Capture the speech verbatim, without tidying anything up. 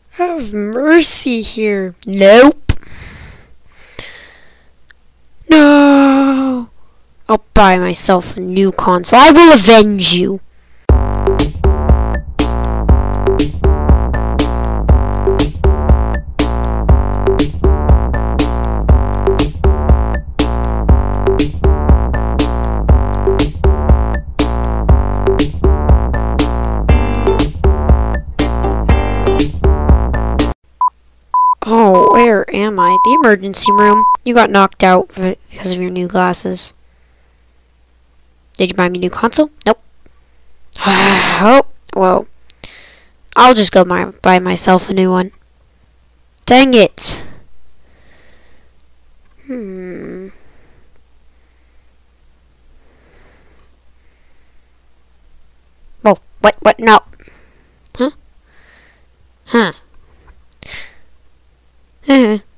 Have mercy here. Nope. No. I'll buy myself a new console. I will avenge you. Oh, where am I? The emergency room. You got knocked out because of your new glasses. Did you buy me a new console? Nope. Oh, well. I'll just go my, buy myself a new one. Dang it. Hmm. Whoa, what, what, no. Huh? Huh.